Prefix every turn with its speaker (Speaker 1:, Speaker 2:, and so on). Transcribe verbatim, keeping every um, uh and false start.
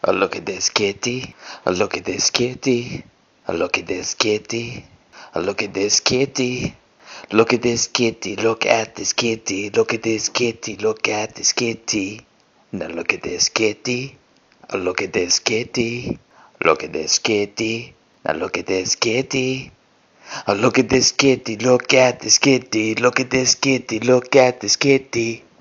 Speaker 1: Oh, look at this kitty. Oh, look at this kitty. Oh, look at this kitty. Oh, look at this kitty. Look at this kitty. Look at this kitty. Look at this kitty. Look at this kitty. Now look at this kitty. Oh, look at this kitty. Look at this kitty. Now look at this kitty. Oh, look at this kitty. Look at this kitty. Look at this kitty. Look at this kitty.